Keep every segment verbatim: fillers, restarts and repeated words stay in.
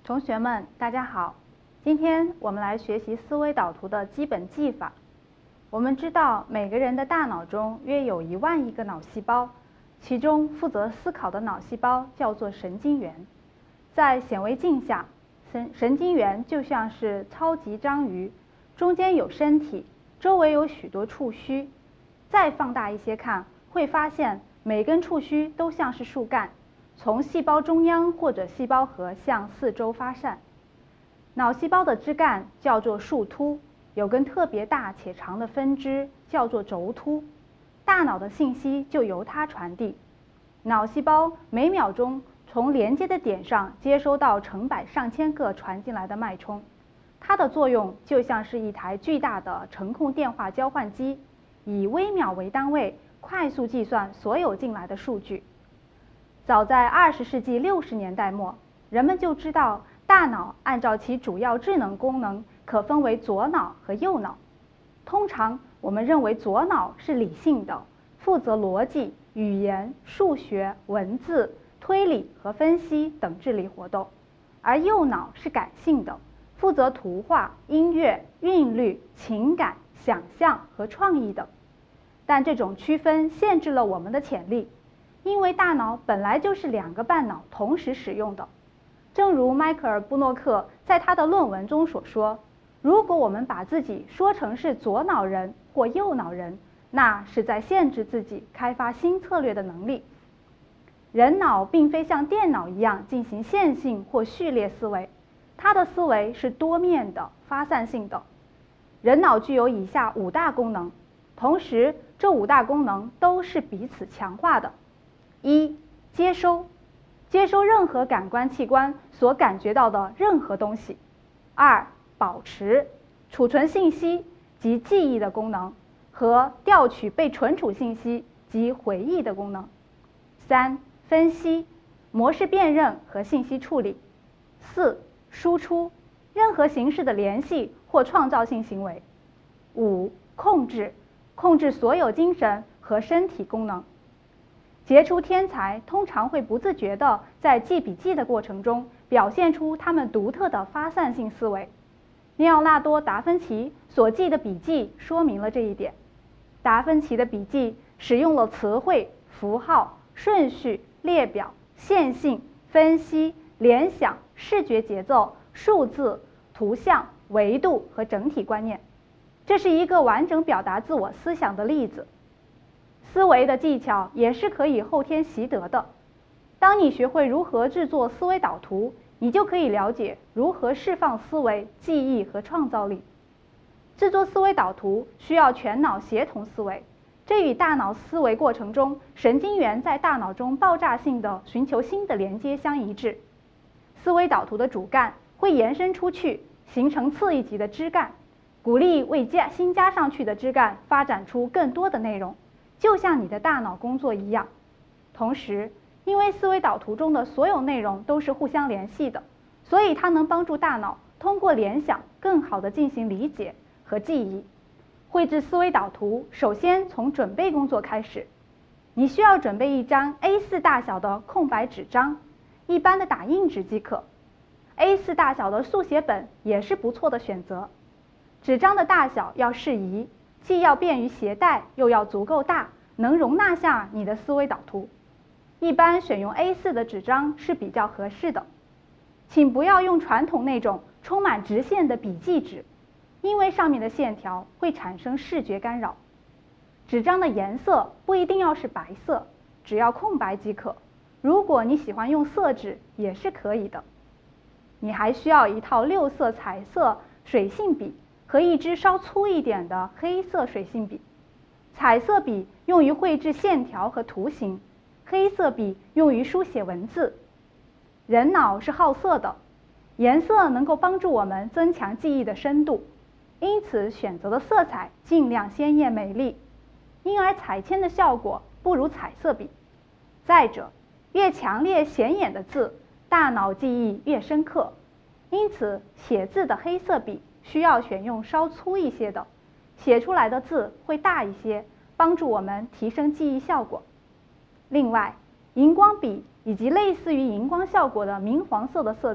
同学们，大家好。今天我们来学习思维导图的基本技法。我们知道，每个人的大脑中约有一万亿个脑细胞，其中负责思考的脑细胞叫做神经元。在显微镜下，神神经元就像是超级章鱼，中间有身体，周围有许多触须。再放大一些看，会发现每根触须都像是树干，从细胞中央或者细胞核向四周发散。脑细胞的枝干叫做树突，有根特别大且长的分支叫做轴突，大脑的信息就由它传递。脑细胞每秒钟从连接的点上接收到成百上千个传进来的脉冲，它的作用就像是一台巨大的程控电话交换机，以微秒为单位快速计算所有进来的数据。早在二十世纪六十年代末，人们就知道大脑按照其主要智能功能可分为左脑和右脑。通常我们认为左脑是理性的，负责逻辑、语言、数学、文字、推理和分析等智力活动，而右脑是感性的，负责图画、音乐、韵律、情感、想象和创意等。但这种区分限制了我们的潜力，因为大脑本来就是两个半脑同时使用的。正如迈克尔·布诺克在他的论文中所说，如果我们把自己说成是左脑人或右脑人，那是在限制自己开发新策略的能力。人脑并非像电脑一样进行线性或序列思维，它的思维是多面的、发散性的。人脑具有以下五大功能，同时这五大功能都是彼此强化的。一、接收，接收任何感官器官所感觉到的任何东西。二、保持，储存信息及记忆的功能和调取被存储信息及回忆的功能。三、分析，模式辨认和信息处理。四、输出，任何形式的联系或创造性行为。五、控制，控制所有精神和身体功能。杰出天才通常会不自觉地在记笔记的过程中表现出他们独特的发散性思维。列奥纳多·达芬奇所记的笔记说明了这一点。达芬奇的笔记使用了词汇、符号、顺序、列表、线性、分析、联想、视觉节奏、数字、图像、维度和整体观念。这是一个完整表达自我思想的例子。思维的技巧也是可以后天习得的。当你学会如何制作思维导图，你就可以了解如何释放思维、记忆和创造力。制作思维导图需要全脑协同思维，这与大脑思维过程中神经元在大脑中爆炸性的寻求新的连接相一致。思维导图的主干会延伸出去，形成次一级的枝干，鼓励为加新加上去的枝干发展出更多的内容，就像你的大脑工作一样。同时，因为思维导图中的所有内容都是互相联系的，所以它能帮助大脑通过联想更好地进行理解和记忆。绘制思维导图首先从准备工作开始。你需要准备一张 A 四 大小的空白纸张，一般的打印纸即可。A 四 大小的速写本也是不错的选择。纸张的大小要适宜，既要便于携带，又要足够大，能容纳下你的思维导图。一般选用 A 四 的纸张是比较合适的。请不要用传统那种充满直线的笔记纸，因为上面的线条会产生视觉干扰。纸张的颜色不一定要是白色，只要空白即可。如果你喜欢用色纸也是可以的。你还需要一套六色彩色水性笔和一支稍粗一点的黑色水性笔。彩色笔用于绘制线条和图形，黑色笔用于书写文字。人脑是好色的，颜色能够帮助我们增强记忆的深度，因此选择的色彩尽量鲜艳美丽，因而彩铅的效果不如彩色笔。再者，越强烈显眼的字，大脑记忆越深刻，因此写字的黑色笔需要选用稍粗一些的，写出来的字会大一些，帮助我们提升记忆效果。另外，荧光笔以及类似于荧光效果的明黄色的色彩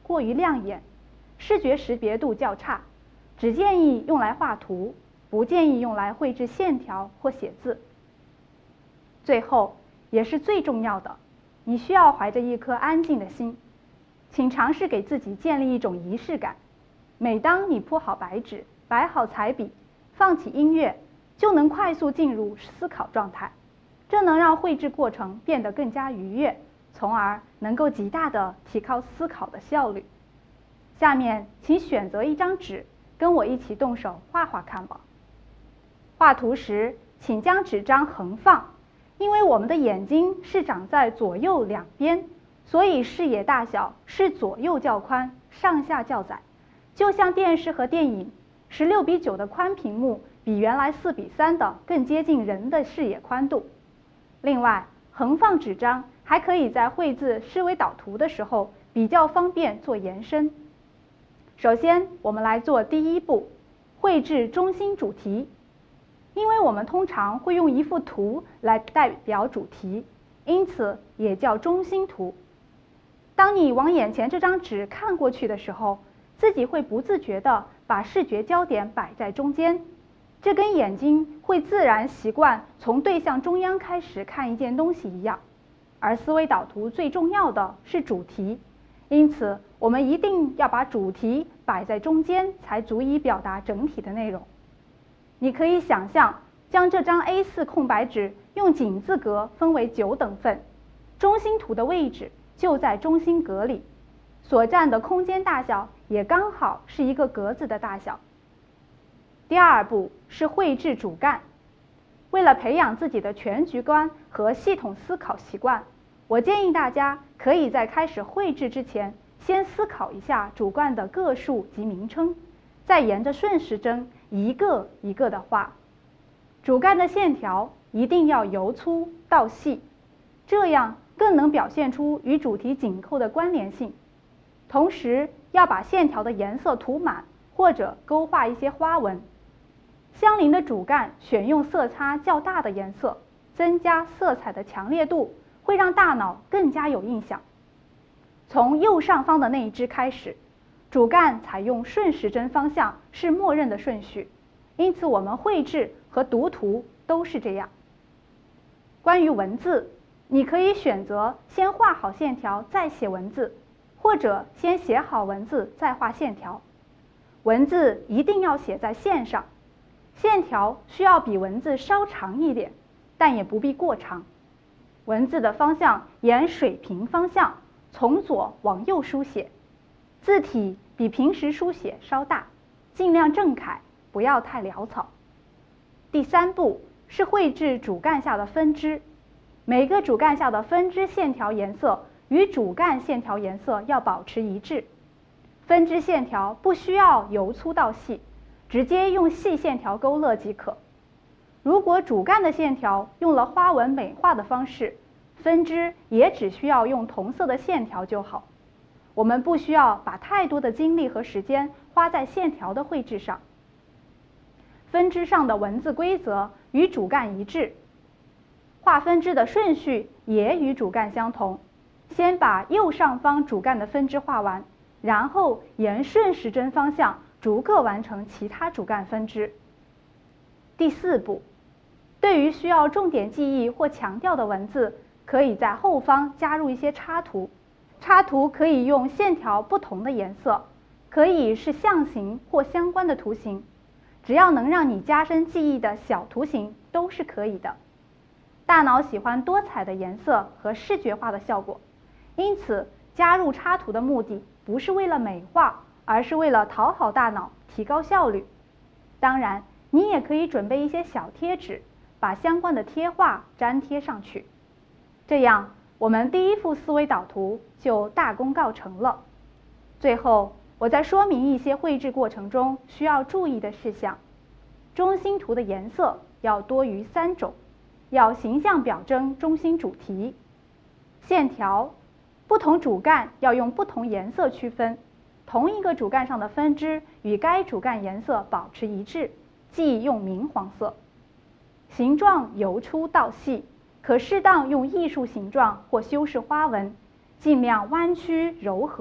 过于亮眼，视觉识别度较差，只建议用来画图，不建议用来绘制线条或写字。最后，也是最重要的，你需要怀着一颗安静的心，请尝试给自己建立一种仪式感。每当你铺好白纸，摆好彩笔，放起音乐，就能快速进入思考状态，这能让绘制过程变得更加愉悦，从而能够极大地提高思考的效率。下面请选择一张纸，跟我一起动手画画看吧。画图时，请将纸张横放，因为我们的眼睛是长在左右两边，所以视野大小是左右较宽，上下较窄。就像电视和电影，十六比九的宽屏幕比原来四比三的更接近人的视野宽度。另外，横放纸张还可以在绘制思维导图的时候比较方便做延伸。首先，我们来做第一步，绘制中心主题。因为我们通常会用一幅图来代表主题，因此也叫中心图。当你往眼前这张纸看过去的时候，自己会不自觉地把视觉焦点摆在中间，这跟眼睛会自然习惯从对象中央开始看一件东西一样。而思维导图最重要的是主题，因此我们一定要把主题摆在中间，才足以表达整体的内容。你可以想象，将这张 A 四 空白纸用井字格分为九等份，中心图的位置就在中心格里，所占的空间大小也刚好是一个格子的大小。第二步是绘制主干。为了培养自己的全局观和系统思考习惯，我建议大家可以在开始绘制之前，先思考一下主干的个数及名称，再沿着顺时针一个一个的画。主干的线条一定要由粗到细，这样更能表现出与主题紧扣的关联性。同时要把线条的颜色涂满，或者勾画一些花纹。相邻的主干选用色差较大的颜色，增加色彩的强烈度，会让大脑更加有印象。从右上方的那一支开始，主干采用顺时针方向是默认的顺序，因此我们绘制和读图都是这样。关于文字，你可以选择先画好线条再写文字，或者先写好文字再画线条。文字一定要写在线上，线条需要比文字稍长一点，但也不必过长。文字的方向沿水平方向，从左往右书写，字体比平时书写稍大，尽量正楷，不要太潦草。第三步是绘制主干下的分支，每个主干下的分支线条颜色与主干线条颜色要保持一致。分支线条不需要由粗到细，直接用细线条勾勒即可。如果主干的线条用了花纹美化的方式，分支也只需要用同色的线条就好。我们不需要把太多的精力和时间花在线条的绘制上。分支上的文字规则与主干一致，画分支的顺序也与主干相同。先把右上方主干的分支画完，然后沿顺时针方向逐个完成其他主干分支。第四步，对于需要重点记忆或强调的文字，可以在后方加入一些插图。插图可以用线条不同的颜色，可以是象形或相关的图形，只要能让你加深记忆的小图形都是可以的。大脑喜欢多彩的颜色和视觉化的效果，因此加入插图的目的不是为了美化，而是为了讨好大脑，提高效率。当然，你也可以准备一些小贴纸，把相关的贴画粘贴上去。这样，我们第一幅思维导图就大功告成了。最后，我再说明一些绘制过程中需要注意的事项。中心图的颜色要多于三种，要形象表征中心主题。线条，不同主干要用不同颜色区分，同一个主干上的分支与该主干颜色保持一致，即用明黄色。形状由粗到细，可适当用艺术形状或修饰花纹，尽量弯曲柔和，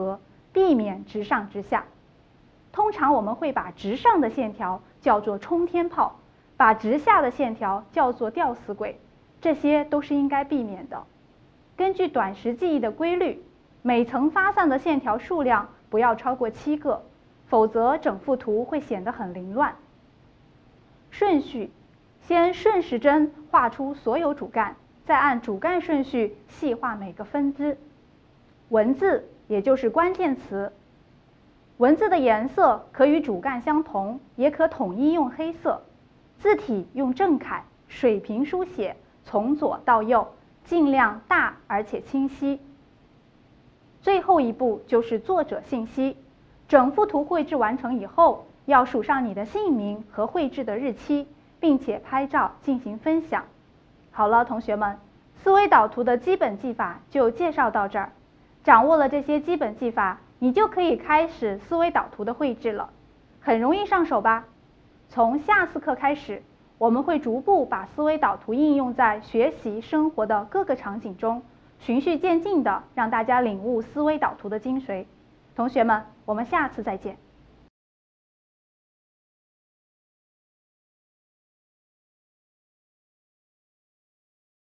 避免直上直下。通常我们会把直上的线条叫做冲天炮，把直下的线条叫做吊死鬼，这些都是应该避免的。根据短时记忆的规律，每层发散的线条数量不要超过七个，否则整幅图会显得很凌乱。顺序：先顺时针画出所有主干，再按主干顺序细画每个分支。文字也就是关键词，文字的颜色可与主干相同，也可统一用黑色。字体用正楷，水平书写，从左到右，尽量大而且清晰。最后一步就是作者信息，整幅图绘制完成以后，要署上你的姓名和绘制的日期，并且拍照进行分享。好了，同学们，思维导图的基本技法就介绍到这儿。掌握了这些基本技法，你就可以开始思维导图的绘制了，很容易上手吧？从下次课开始，我们会逐步把思维导图应用在学习生活的各个场景中，循序渐进地让大家领悟思维导图的精髓。同学们，我们下次再见。